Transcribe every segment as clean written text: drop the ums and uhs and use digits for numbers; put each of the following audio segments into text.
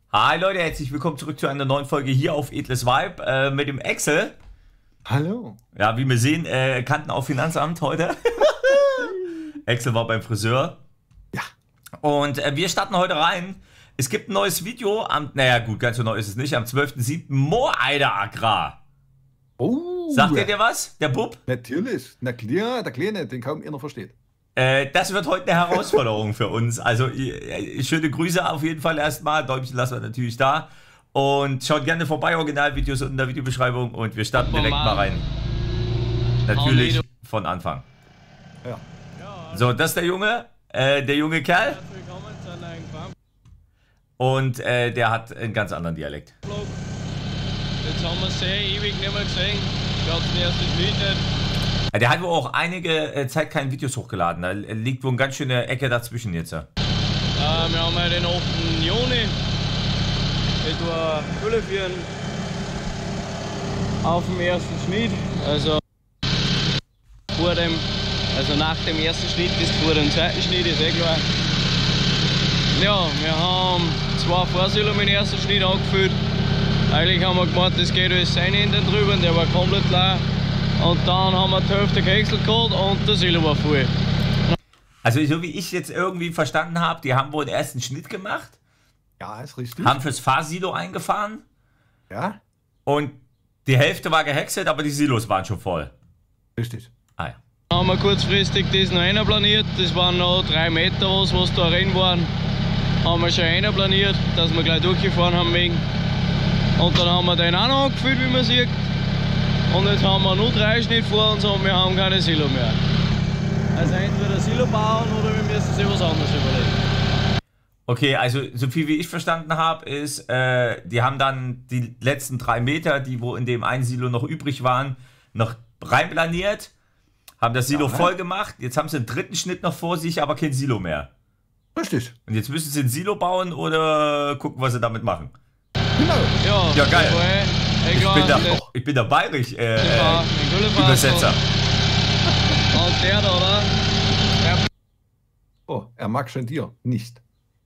Hi Leute, herzlich willkommen zurück zu einer neuen Folge hier auf Edles Vibe mit dem Axel. Hallo. Ja, wie wir sehen, Kanten auf Finanzamt heute. Axel war beim Friseur. Ja. Und wir starten heute rein. Es gibt ein neues Video am, naja gut, ganz so neu ist es nicht, am 12.07. Mooreider Agrar. Oh. Sagt ihr dir was, der Bub? Natürlich. Na klar, der Kleine, den kaum einer versteht. Das wird heute eine Herausforderung für uns. Also schöne Grüße auf jeden Fall erstmal. Däumchen lassen wir natürlich da. Und schaut gerne vorbei, Originalvideos unten in der Videobeschreibung. Und wir starten direkt mal rein. Natürlich von Anfang. Ja. So, das ist der junge Kerl. Und der hat einen ganz anderen Dialekt. Jetzt haben wir sehr ewig nicht mehr gesehen. Ich hab's den ersten Schnitt nicht. Der hat wohl auch einige Zeit keine Videos hochgeladen. Da liegt wohl eine ganz schöne Ecke dazwischen jetzt. Wir haben ja den 8. Juni. Etwa 12 Uhr auf dem ersten Schnitt. Also nach dem ersten Schnitt bis vor dem zweiten Schnitt, ist eh klar. Ja, wir haben 2 Vorsilo mit dem ersten Schnitt angefüllt. Eigentlich haben wir gemeint, das geht alles sein hinten drüber, der war komplett leer. Und dann haben wir die Hälfte gehäckselt gehabt und der Silo war voll. Also so wie ich jetzt irgendwie verstanden habe, die haben wohl den ersten Schnitt gemacht. Ja, ist richtig. Haben fürs Fahrsilo eingefahren. Ja. Und die Hälfte war gehäckselt, aber die Silos waren schon voll. Richtig. Ah ja. Dann haben wir kurzfristig das noch einplaniert. Das waren noch 3 Meter was da rein waren. Haben wir schon einplaniert, dass wir gleich durchgefahren haben wegen. Und dann haben wir den auch noch angefüllt, wie man sieht. Und jetzt haben wir nur 3 Schnitt vor uns und wir haben keine Silo mehr. Also entweder Silo bauen oder wir müssen sich was anderes überlegen. Okay, also so viel wie ich verstanden habe, ist, die haben dann die letzten 3 Meter, die wo in dem einen Silo noch übrig waren, noch reinplaniert, haben das Silo voll gemacht. Jetzt haben sie einen 3. Schnitt noch vor sich, aber kein Silo mehr. Richtig. Und jetzt müssen sie ein Silo bauen oder gucken, was sie damit machen. Genau. Ja, geil. Ich bin der bayerisch Übersetzer. Und der da, oder? Oh, er mag schon dir nicht.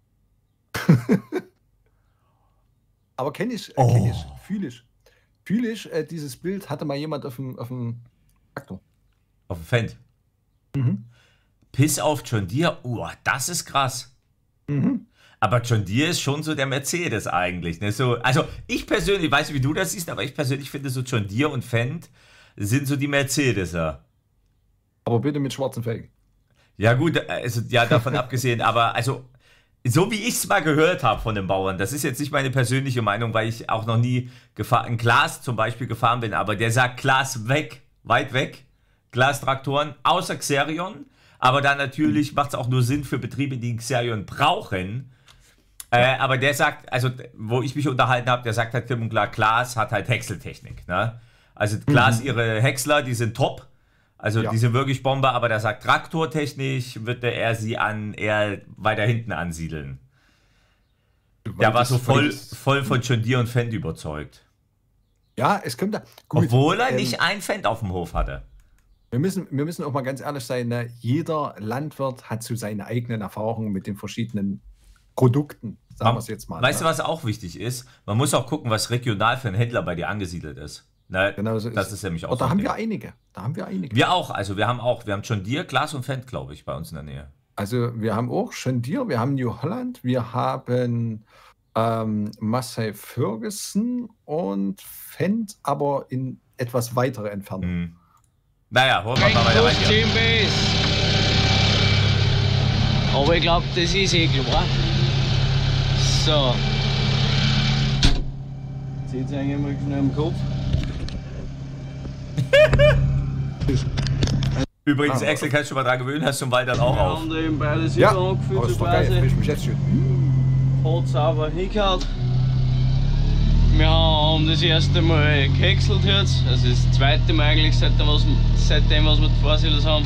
Aber kenn ich, fühle ich. Fühle ich, dieses Bild hatte mal jemand auf dem Traktor. Auf dem Fendt. Mhm. Piss auf John Deere, das ist krass. Mhm. Aber John Deere ist schon so der Mercedes eigentlich. Ne? So, also ich persönlich, ich weiß nicht, wie du das siehst, aber ich persönlich finde so John Deere und Fendt sind so die Mercedeser. Aber bitte mit schwarzen Felgen. Ja gut, also ja, davon abgesehen, aber also so wie ich es mal gehört habe von den Bauern, das ist jetzt nicht meine persönliche Meinung, weil ich auch noch nie ein Glas zum Beispiel gefahren bin, aber der sagt Glas weg, weit weg, Glastraktoren, außer Xerion, aber dann natürlich macht es auch nur Sinn für Betriebe, die Xerion brauchen. Aber der sagt, also wo ich mich unterhalten habe, der sagt halt klipp und klar, Glas hat halt Häckseltechnik. Ne? Also Glas, ihre Häcksler, die sind top, also die sind wirklich Bombe, aber der sagt, traktortechnisch würde er sie eher weiter hinten ansiedeln. Der war so voll von John Deere und Fendt überzeugt. Ja, es kommt da. Gut, obwohl er nicht ein Fendt auf dem Hof hatte. Wir müssen auch mal ganz ehrlich sein, ne? Jeder Landwirt hat so seine eigenen Erfahrungen mit den verschiedenen Produkten, sagen wir es jetzt mal. Weißt du, was auch wichtig ist? Man muss auch gucken, was regional für einen Händler bei dir angesiedelt ist. Na, genau so das ist nämlich auch so. Da haben wir einige. Wir auch, also wir haben John Deere, Glas und Fendt, glaube ich, bei uns in der Nähe. Also wir haben auch John Deere, wir haben New Holland, wir haben Massey Ferguson und Fendt, aber in etwas weitere Entfernung. Hm. Naja, holen wir mal weiter rein hier. Aber ich glaube, das ist eh klar. So. Zieht es eigentlich mal schnell im Kopf. Übrigens, Axel, kannst du mal dran gewöhnen, hast du im Wald dann auch auf. Wir haben da eben beide Silo angefüllt, aber ist so doch geil, quasi. frisch mich jetzt schön. Hat sauber hingehauen. Wir haben das erste Mal gehäckselt jetzt, also das zweite Mal eigentlich seitdem was wir die Vorsilos haben.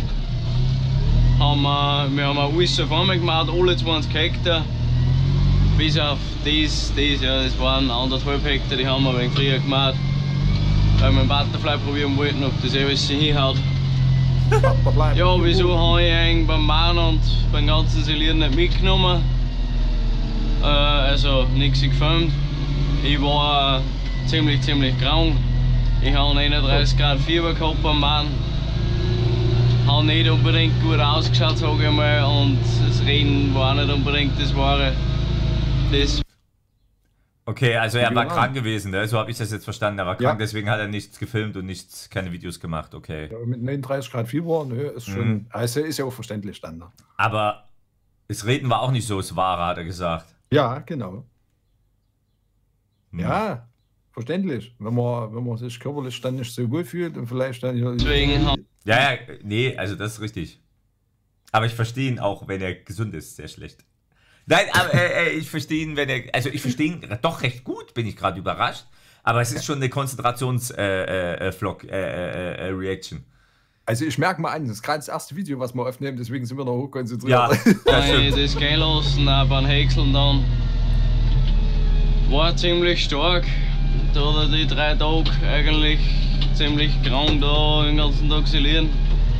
Wir haben alles auf einmal gemacht, alle 20 Hektar. Bis auf das das waren 1,5 Hektar, die haben wir ein wenig früher gemacht. Weil wir einen Butterfly probieren wollten, ob das alles hinhaut. Ja, wieso habe ich eigentlich beim Mahn und beim ganzen Silieren nicht mitgenommen? also nichts gefilmt. Ich war ziemlich krank. Ich habe 31 Grad Fieber gehabt am Mann. Habe nicht unbedingt gut ausgeschaut, sage ich mal, und das Reden war nicht unbedingt das Wahre. Das Okay, also er war krank gewesen, ne? So habe ich das jetzt verstanden. Er war krank, deswegen hat er nichts gefilmt und keine Videos gemacht, okay. Ja, mit 39 Grad Fieber, ne, ist schon, also ist ja auch verständlich dann. Ne? Aber das Reden war auch nicht so das Wahre, hat er gesagt. Ja, genau. Ja, verständlich. Wenn man sich körperlich dann nicht so wohl fühlt und vielleicht dann... Ja, nee, also das ist richtig. Aber ich verstehe ihn auch, wenn er gesund ist, sehr schlecht. Nein, aber ich verstehe ihn, ich verstehe ihn doch recht gut, bin ich gerade überrascht. Aber es ist schon eine Konzentrations-Reaction. Also ich merke mal an, das ist gerade das erste Video, was wir aufnehmen, deswegen sind wir noch hochkonzentriert. Ja, das gehen lassen, auch beim Häckseln dann. War ziemlich stark. Da hat er die 3 Tage eigentlich ziemlich krank da den ganzen Tag silieren.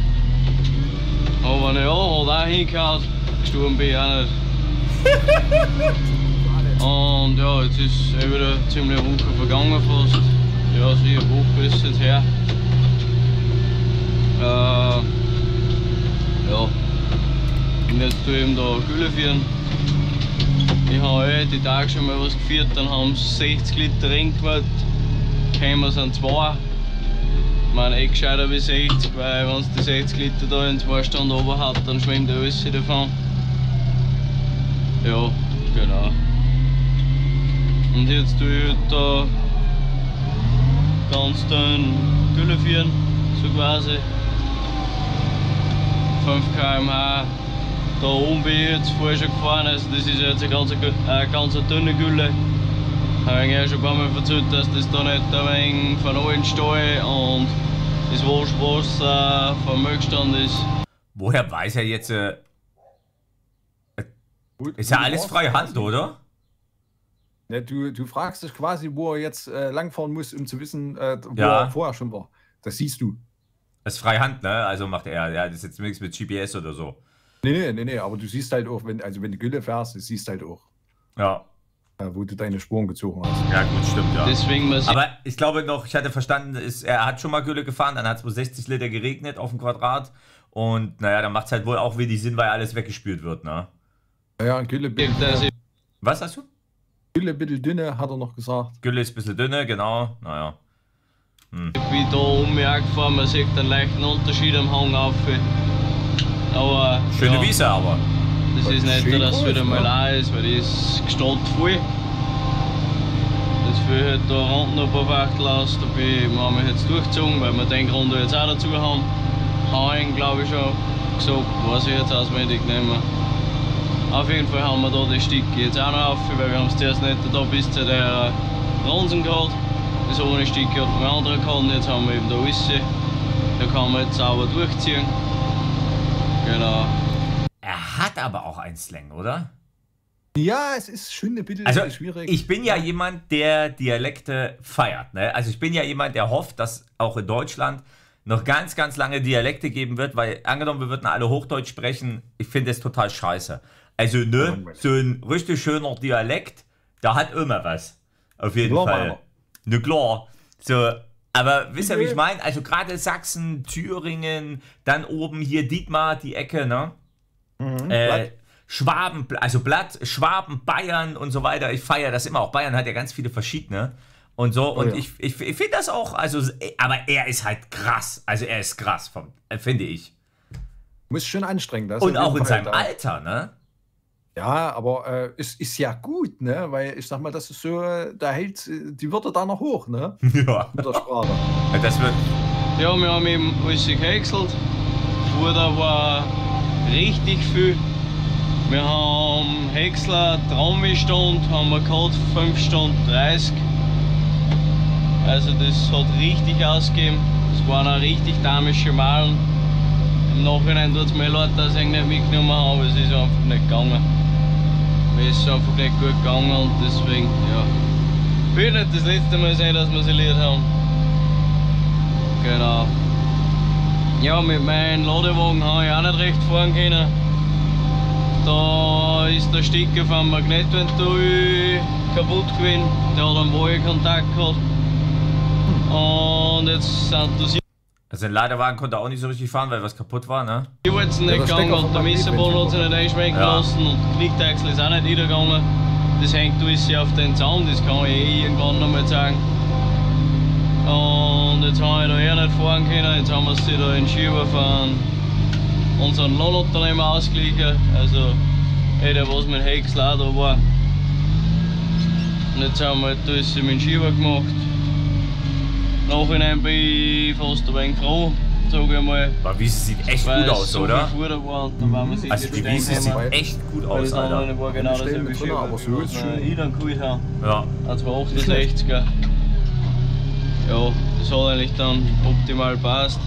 Aber naja, hat auch hingehauen. Gestorben bin ich auch nicht. Und ja, jetzt ist wieder ziemlich eine Woche vergangen fast. Ja, sicher eine Woche ist jetzt her. Ja, und jetzt tue ich ihm da Gülle führen. Ich habe die Tage schon mal was geführt, dann haben sie 60 Liter reingemacht. Kämen sind 2. Ich meine, gescheiter wie 60, weil wenn es die 60 Liter da in 2 Stunden runter hat, dann schwimmt alles davon. Ja, genau. Und jetzt tue ich da ganz dünn Gülle führen, so quasi. 5 km/h. Da oben bin ich jetzt vorher schon gefahren, also das ist jetzt eine ganz dünne Gülle. Habe ich ja schon ein paar Mal erzählt, dass das da nicht ein wenig von allen Stall und das Waschwasser vom Milchstand ist. Woher weiß er jetzt? Ist ja alles freie Hand, oder? Ja, du fragst dich quasi, wo er jetzt langfahren muss, um zu wissen, wo er vorher schon war. Das siehst du. Das ist freie Hand, ne? Also macht er, ja, das ist jetzt nichts mit GPS oder so. Nee, aber du siehst halt auch, wenn du Gülle fährst, du siehst halt auch, wo du deine Spuren gezogen hast. Ja, gut, stimmt, ja. Deswegen aber ich glaube noch, ich hatte verstanden, er hat schon mal Gülle gefahren, dann hat es wohl 60 Liter geregnet auf dem Quadrat und naja, dann macht es halt wohl auch wenig Sinn, weil alles weggespült wird, ne? Ja, Gülle Was hast du? Gülle ein bisschen dünne, hat er noch gesagt. Gülle ist ein bisschen dünne, genau, naja. Ich bin da um mich angefahren, man sieht einen leichten Unterschied am Hang auf. Aber schöne Wiese, aber. Das ist nicht so, dass es wieder mal leer ist, weil die ist gestellt voll. Das will halt da unten noch ein paar Wachtel aus, da haben wir jetzt durchgezogen, weil wir den Grund jetzt auch dazu haben. Hauen, glaube ich schon gesagt, weiß ich jetzt auswendig nicht mehr. Auf jeden Fall haben wir da die Stücke jetzt auch noch auf, weil wir haben es zuerst nicht da bis zu der Ronsen gehabt. Das ohne Stück hat man andere gehabt, jetzt haben wir eben da alles. Da kann man jetzt sauber durchziehen. Genau. Er hat aber auch einen Slang, oder? Ja, es ist schon ein bisschen schwierig. Ich bin ja jemand, der Dialekte feiert. Ne? Also ich bin ja jemand, der hofft, dass auch in Deutschland noch ganz lange Dialekte geben wird, weil angenommen, wir würden alle Hochdeutsch sprechen, ich finde es total scheiße. Also ne, so ein richtig schöner Dialekt, der hat immer was. Auf jeden Fall. Ne, klar. So, aber wisst ihr, wie ich meine? Also gerade Sachsen, Thüringen, dann oben hier Dietmar, die Ecke, ne? Schwaben, also Schwaben, Bayern und so weiter. Ich feiere das immer. Auch Bayern hat ja ganz viele verschiedene und so. Und ich finde das auch, also, aber er ist halt krass. Also er ist krass, finde ich. Muss schon anstrengend. Das und auch in seinem Alter, ne? Ja, aber es ist ja gut, ne? Weil ich sag mal, das ist so, da hält die Wörter da noch hoch, ne? Ja. Mit der Sprache. Das wird. Ja, wir haben eben alles gehäckselt. Vorher war richtig viel. Wir haben Häcksler, Traumstunde haben wir gehabt, 5 Stunden 30. Also das hat richtig ausgegeben. Das waren auch richtig damische Malen. Im Nachhinein tut es mir leid, dass ich nicht mitgenommen habe, es ist einfach nicht gegangen. Es ist einfach nicht gut gegangen und deswegen, ja. Wird nicht das letzte Mal sein, dass wir siliert haben. Genau. Ja, mit meinem Ladewagen habe ich auch nicht recht fahren können. Da ist der Stecker vom Magnetventil kaputt gewesen, der hat einen Wagenkontakt gehabt. Und jetzt sind das. Also ein Ladewagen konnte auch nicht so richtig fahren, weil was kaputt war, ne? Die wollten nicht gegangen und der Messerboden hat sich nicht einschwenken lassen und der Knickdeichsel ist auch nicht niedergegangen. Das hängt alles auf den Zaun, das kann ich irgendwann noch mal zeigen. Und jetzt habe ich da nicht fahren können, jetzt haben wir sie da in Schieber von unseren Lohnunternehmer ausgeglichen. Also der was mit Häcksl auch da war. Und jetzt haben wir halt alles mit dem Schieber gemacht. Nachhinein bin ich fast ein wenig froh, sage ich mal. Aber Wiese sieht echt gut aus, so oder? Viel war und dann waren wir sich Also die Wiese sieht echt gut aus, Alter. War genau dasselbe Schieber, aber so ist schön. ich dann geholt habe. Ja. Das war 68er. Ja, das hat eigentlich dann optimal passt.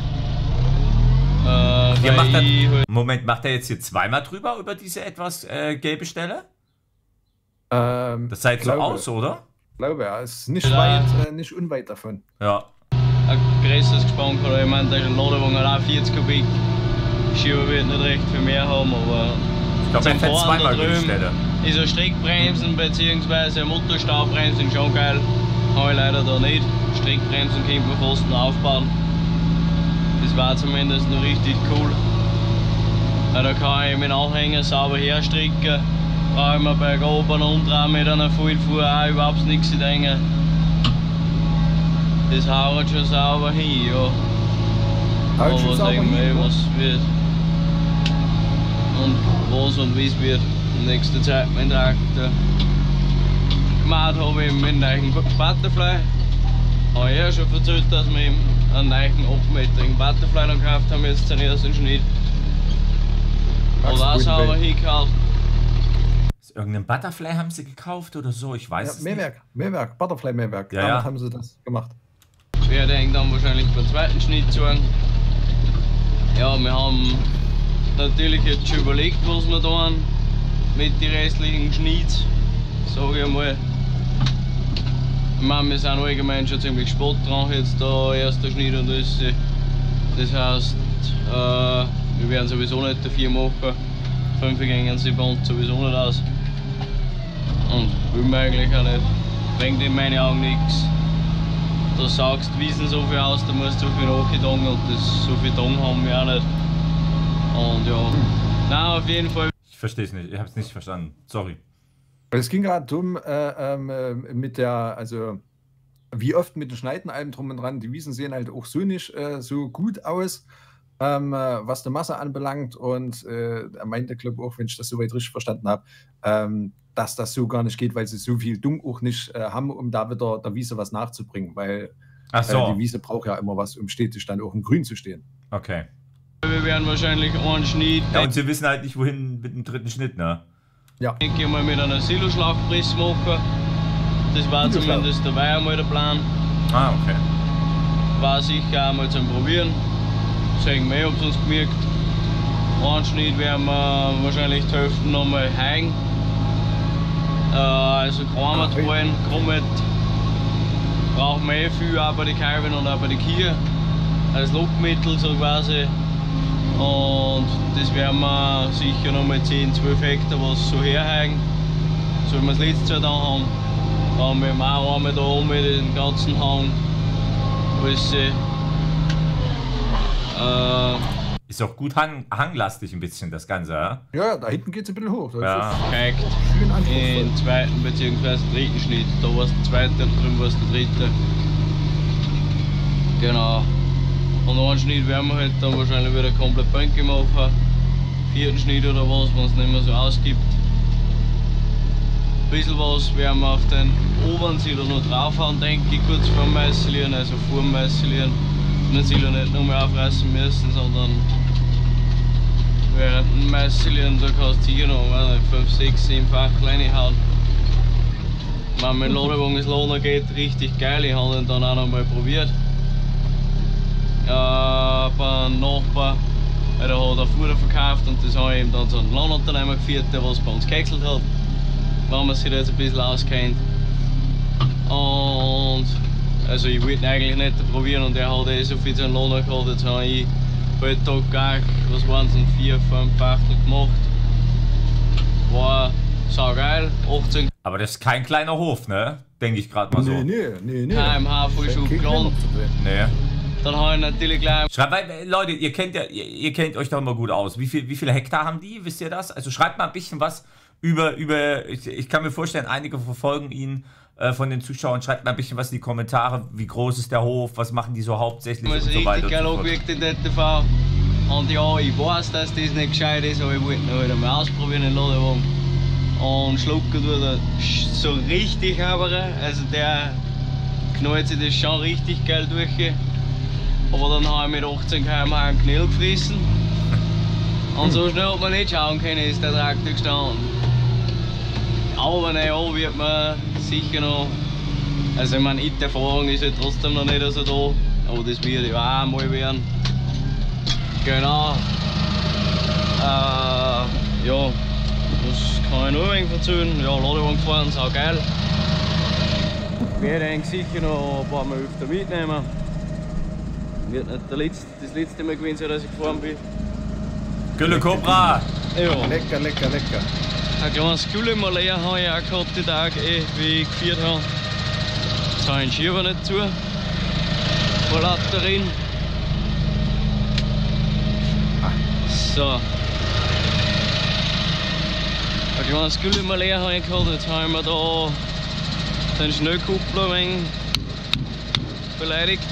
Moment, macht er jetzt hier zweimal drüber über diese etwas gelbe Stelle? Das sah jetzt so aus, oder? Ich glaube, ja. Es ist nicht weit, nicht unweit davon. Ja. Ein größeres Gespann kann ich meine, da ist ein Ladewagen auch 40 Kubik. Schieber wird nicht recht viel mehr haben, aber ich glaube, er fährt zweimal über die Stelle. Ist ein Streckbremsen bzw. Motorstaubremsen schon geil. Habe ich leider da nicht. Streckbremsen könnte man fast noch aufbauen. Das war zumindest noch richtig cool. Da kann ich meinen Anhänger sauber herstricken. Brauche ich mir bei oben und dran mit einer Vollfuhr auch überhaupt nichts denken. Das haut schon sauber hin, ja. Aber sehen wir, was wird. Und was und wie es wird in nächster Zeit mein Traktor. Gemacht habe ich mit einem neuen Butterfly. Habe ich ja schon erzählt, dass wir ihm einen neuen 8-metrigen Butterfly noch gekauft haben, jetzt den ersten Schnitt. Oder auch sauber hingekauft. Irgendeinen Butterfly haben sie gekauft oder so, ich weiß es nicht. Mehrwerk, Butterfly-Mehrwerk. Ja, damit haben sie das gemacht. Ich werde dann wahrscheinlich beim zweiten Schnitt sagen. Ja, wir haben natürlich jetzt schon überlegt, was wir tun mit den restlichen Schnitts, sage ich mal. Ich meine, wir sind allgemein schon ziemlich spät dran, jetzt der erste Schnitt und das. Das heisst, wir werden sowieso nicht dafür machen. 5 gehen sie bei uns sowieso nicht aus. Und will mir eigentlich auch nicht. Bringt in meinen Augen nichts. Da saugst du Wiesen so viel aus, da musst du so viel nachgetan und das, so viel Tang haben wir auch nicht. Und ja, nein, auf jeden Fall. Ich verstehe es nicht, ich habe es nicht verstanden, sorry. Es ging gerade darum, mit der, also wie oft mit den Schneiden allem drum und dran, die Wiesen sehen halt auch so nicht so gut aus, was die Masse anbelangt und er meinte, glaube ich, auch, wenn ich das soweit richtig verstanden habe, dass das so gar nicht geht, weil sie so viel Dung auch nicht haben, um da wieder der Wiese was nachzubringen, weil die Wiese braucht ja immer was, um stetig dann auch im Grün zu stehen. Okay. Wir werden wahrscheinlich einen Schnitt. Ja, und sie wissen halt nicht, wohin mit dem dritten Schnitt, ne? Ja. Ich denke mal mit einer Siloschlauchpresse machen. Das war zumindest dabei einmal der Plan. Ah, okay. War sicher einmal zum Probieren. Sehen wir, ob es uns gemerkt. Einen Schnitt werden wir wahrscheinlich die Hälfte nochmal hängen. Also Krammatrollen, Krummet brauchen wir viel auch bei den Calvin und auch bei den Kia. Als Lockmittel so quasi. Und das werden wir sicher nochmal 10-12 Hektar was so herhängen. So wie wir das letzte Jahr da haben. Da haben wir auch einmal da oben den ganzen Hang. Alles, ist auch gut hanglastig ein bisschen das Ganze, ja? Ja, da hinten geht es ein bisschen hoch. Das ja. Ist schön anspruchsvoll. den zweiten bzw. dritten Schnitt. Da war es der zweite, da drüben war es der dritte. Genau. Und einen Schnitt werden wir halt dann wahrscheinlich wieder komplett Bänke machen. Vierten Schnitt oder was, wenn es nicht mehr so ausgibt. Ein bisschen was werden wir auf den oberen Silo noch draufhauen, denke ich, kurz vor dem Meißelieren, also vor dem Meißelieren. Den Silo nicht nur mehr aufreißen müssen, sondern während dem Meißelieren, da kannst du hier noch 5, 6, 7 Fach kleine hauen. Mein Ladewagen ist Lohner geht richtig geil, ich habe ihn dann auch noch mal probiert. Bei einem Nachbar, der hat ein Futter verkauft und das habe ich ihm dann so einen Lohnunternehmer geführt, der was bei uns gehäckselt hat, wenn man sich da jetzt ein bisschen auskennt. Und also ich wollte ihn eigentlich nicht probieren und er hat so viel zu einem Lohner gehabt, jetzt habe ich heute Tag gar, was waren es, 4, 5 Achtel gemacht. War saugeil, 18 Aber das ist kein kleiner Hof, ne? Denke ich gerade mal so. Nee. km/h Vollschub gelandet. Nee. Dann habe ich natürlich gleich Schreibt, weil, Leute, ihr kennt euch doch immer gut aus. Wie viele Hektar haben die? Wisst ihr das? Also schreibt mal ein bisschen was über ich kann mir vorstellen, einige verfolgen ihn von den Zuschauern. Schreibt mal ein bisschen was in die Kommentare. Wie groß ist der Hof? Was machen die so hauptsächlich? es Und so weiter richtig geil und so fort. angewirkt in der TV. Und ja, ich weiß, dass das nicht gescheit ist, aber ich wollte noch wieder mal ausprobieren den Ladewagen. Und schlucken tut er so richtig aber. Also der knallt sich das schon richtig geil durch. Aber dann habe ich mit 18 km/h einen Knall gefressen. Und so schnell hat man nicht schauen können, ist der Traktor gestanden. Aber naja, wird man sicher noch. Also ich meine, die Erfahrung ist ja trotzdem noch nicht so da. Aber das wird ja auch mal werden. Genau. Ja, das kann ich nur ein wenig erzählen. Ja, Ladewagen gefahren, sau geil. Ich werde eigentlich sicher noch ein paar Mal öfter mitnehmen. Wird nicht das letzte Mal gewesen sein, dass ich gefahren bin. Gülle Cobra! Ja. Lecker. Ein kleines Gülle mal leer habe ich auch gehabt die Tage, wie ich geführt habe. Jetzt habe ich den Schieber nicht zu. Vor lauter Rennen. So. Ein kleines Gülle mal leer habe ich gehabt. Jetzt habe ich mir da den Schnellkuppler ein wenig beleidigt.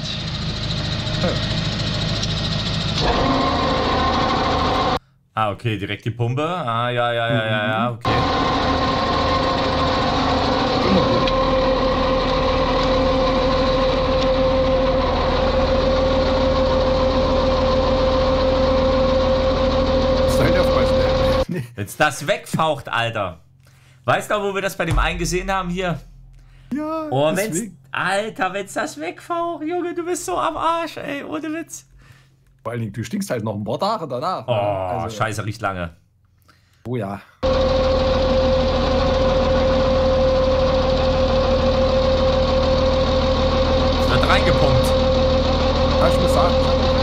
Ah, okay, direkt die Pumpe. Ah, ja, okay. Immer gut. Wenn's das wegfaucht, Alter. Weißt du, wo wir das bei dem einen gesehen haben hier? Ja, Oh, wenn's das wegfaucht, Junge, du bist so am Arsch, ey, ohne Witz. Vor allen Dingen, du stinkst halt noch ein paar Tage danach. Oh, Also, scheiße, riecht lange. Oh ja. Es wird reingepumpt. Hab ich mir sagen.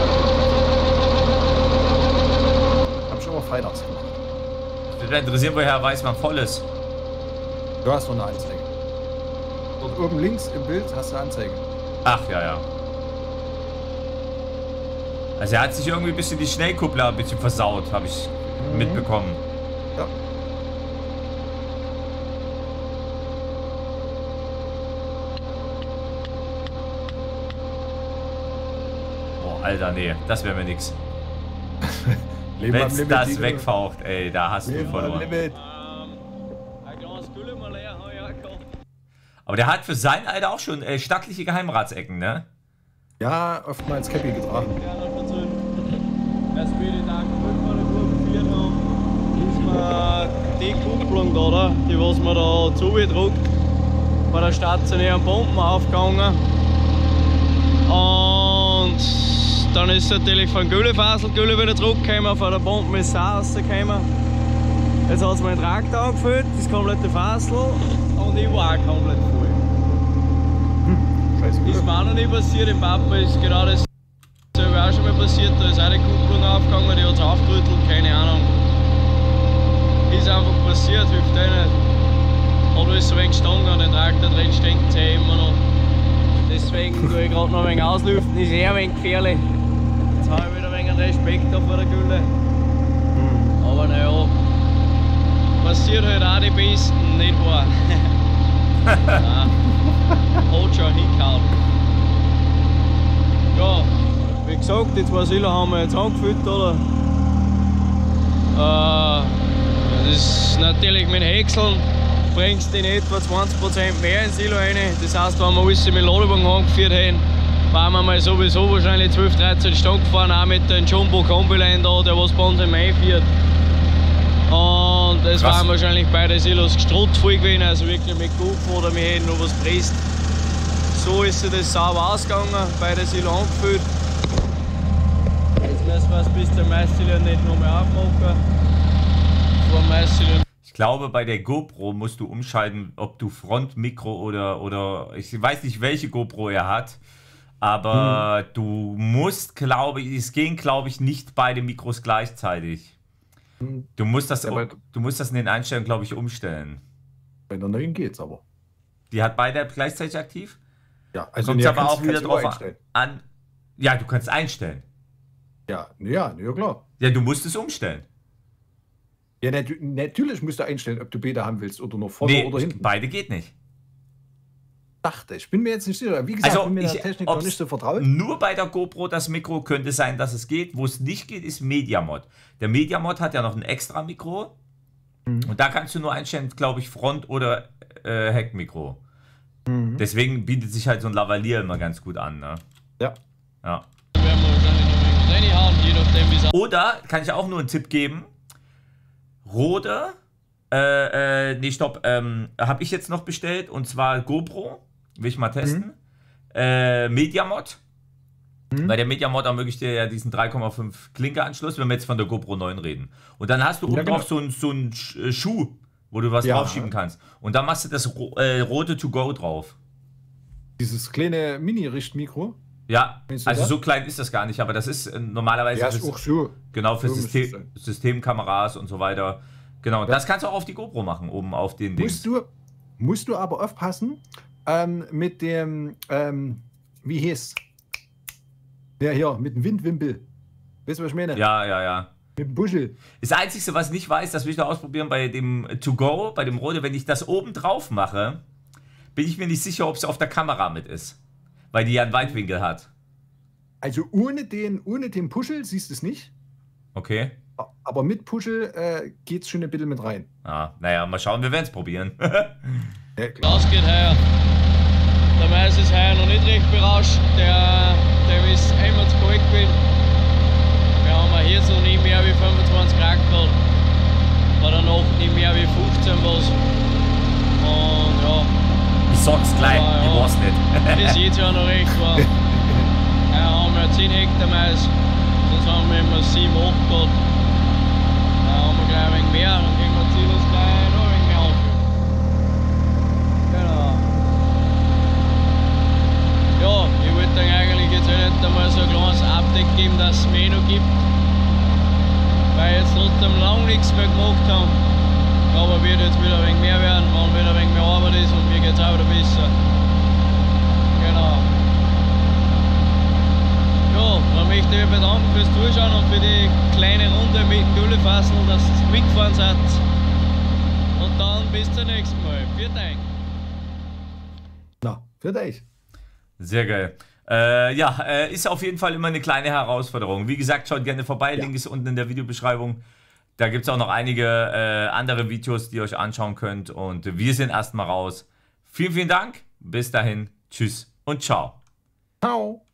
Hab schon mal freitags gemacht. Das würde interessieren, woher Herr Weißmann voll ist. Du hast noch eine Anzeige. Dort oben links im Bild hast du eine Anzeige. Ach, ja. Also er hat sich irgendwie ein bisschen die Schnellkuppler ein bisschen versaut, habe ich mitbekommen. Ja. Oh, Alter, nee, das wäre mir nix. Leben am Wenn's Limit, das Digga. wegfaucht, ey, da hast du Leben am verloren. Limit. Ein kleines Gülle mal leer habe ich auch gehabt. Aber der hat für sein Alter auch schon stattliche Geheimratsecken, ne? Ja, oftmals Cappy getragen. Gerne erzählen. Dass wir die Tage 5 mal gut geführt haben, ist mir die Kupplung da, oder? Die was man da zugedruckt, bei der stationären Pumpen aufgegangen. Und dann ist natürlich von Güllefasel Gülle wieder zurückgekommen, von der Pumpe ist es auch rausgekommen. Jetzt hat es mein Traktor angefüllt, das komplette Fassel, und ich war auch komplett voll. Scheiße. Ist mir auch noch nicht passiert, im Papa ist genau das selbe auch schon mal passiert, da ist auch die Kupplung aufgegangen, die hat es aufgerüttelt, keine Ahnung. Ist einfach passiert, hilft eh nicht. Hat alles so ein wenig gestanden und der Traktor drin stinkt es immer noch. Deswegen tue ich gerade noch ein wenig auslüften, ist eher ein wenig gefährlich. Jetzt habe ich wieder ein wenig Respekt da vor der Gülle. Aber naja, passiert halt auch die Besten, nicht wahr? Nein, hat schon hingehauen. Ja, wie gesagt, die 2 Silo haben wir jetzt angefüllt, oder? Das ist natürlich mit Häckseln, bringst du in etwa 20% mehr ins Silo rein. Das heißt, wenn wir alles mit Ladewagen angeführt hätten, waren wir mal sowieso wahrscheinlich 12-13 Stunden gefahren, auch mit dem Jumbo Kombiline da, der was bei uns im Mai fährt. Und es Krass. waren wahrscheinlich beide Silos gestrutzt voll gewesen, also wirklich mit Kupfen oder wir hätten noch was gepresst. So ist sie das sauber ausgegangen, beide Silo angefüllt. Jetzt müssen wir es bis zum Maiszylinder nicht noch mehr aufmachen. Vom Maiszylinder. Ich glaube, bei der GoPro musst du umschalten, ob du Frontmikro oder ich weiß nicht, welche GoPro er hat, aber du musst, glaube ich, es gehen, glaube ich, nicht beide Mikros gleichzeitig. Du musst das, Ja, du musst das in den Einstellungen, glaube ich, umstellen. Bei der neuen geht's aber. Die hat beide gleichzeitig aktiv. Ja, also Kommt ja, aber auch wieder kannst du drauf einstellen. an. Ja, du kannst einstellen. Ja, ja, klar. Ja, du musst es umstellen. Ja, natürlich musst du einstellen, ob du beide haben willst oder nur vorne Nee, oder hinten. beide geht nicht. Dachte, ich bin mir jetzt nicht sicher. Wie gesagt, Also, ich bin mir der ich, Technik noch ob's nicht so vertraut. nur bei der GoPro das Mikro könnte sein, dass es geht. Wo es nicht geht, ist MediaMod. Der MediaMod hat ja noch ein extra Mikro. Und da kannst du nur einstellen, glaube ich, Front- oder Heckmikro. Deswegen bietet sich halt so ein Lavalier immer ganz gut an. Ne? Ja. Ja. Werden wir wahrscheinlich noch irgendwas reinhauen, je nachdem, wie es Oder, kann ich auch nur einen Tipp geben, Rode, nee, stopp, habe ich jetzt noch bestellt, und zwar GoPro, will ich mal testen, MediaMod, weil der MediaMod ermöglicht dir ja diesen 3,5 Klinke-Anschluss, wenn wir jetzt von der GoPro 9 reden. Und dann hast du oben drauf so einen Schuh, wo du was draufschieben kannst. Und dann machst du das Rode To Go drauf. Dieses kleine Mini-Richtmikro. Ja, Findest du also das? so klein ist das gar nicht, aber das ist normalerweise Ja, ist auch so. genau für so muss es sein. Systemkameras und so weiter. Genau, das kannst du auch auf die GoPro machen, oben auf den Ding. Musst du aber aufpassen mit dem, wie hieß? Ja, hier, mit dem Windwimpel. Weißt du, was ich meine? Ja. Mit dem Buschel. Das Einzige, was ich nicht weiß, das will ich noch ausprobieren bei dem To Go, bei dem Rode, wenn ich das oben drauf mache, bin ich mir nicht sicher, ob es auf der Kamera mit ist. Weil die ja einen Weitwinkel hat. Also ohne den Puschel siehst du es nicht. Okay. Aber mit Puschel geht es schon ein bisschen mit rein. Ah, naja, mal schauen, wir werden es probieren. Ja, klar. ausgeht heuer. Der Mais ist heuer noch nicht recht berauscht, der ist einmal zu kalt gewesen. Wir haben auch hier so nie mehr wie 25 Grad gehabt. Bei der Nacht nie mehr wie 15 was. Und ja, Ich sag's gleich, Aber ich ja. weiß nicht. das ist jetzt ja noch recht warm. Heuer haben wir 10 Hektar Mais, sonst haben wir immer 7, 8 gehabt. Da haben wir gleich ein wenig mehr, dann kriegen wir Ziel das gleich noch ein wenig mehr auf. Genau. Ja, ich wollte dann eigentlich jetzt nicht einmal so ein kleines Update geben, dass es mehr noch gibt. Weil wir jetzt trotzdem lange nichts mehr gemacht haben. Aber wird jetzt wieder ein wenig mehr werden, wenn wieder ein wenig mehr Arbeit ist und mir geht es auch wieder besser. Genau. Ja, dann möchte ich mich bedanken fürs Zuschauen und für die kleine Runde mit dem Güllefassel, dass ihr mitgefahren seid. Und dann bis zum nächsten Mal. Vielen Dank. Na, für dich. Sehr geil. Ist auf jeden Fall immer eine kleine Herausforderung. Wie gesagt, schaut gerne vorbei, Link ist unten in der Videobeschreibung. Da gibt es auch noch einige andere Videos, die ihr euch anschauen könnt. Und wir sind erstmal raus. Vielen Dank. Bis dahin. Tschüss und ciao. Ciao.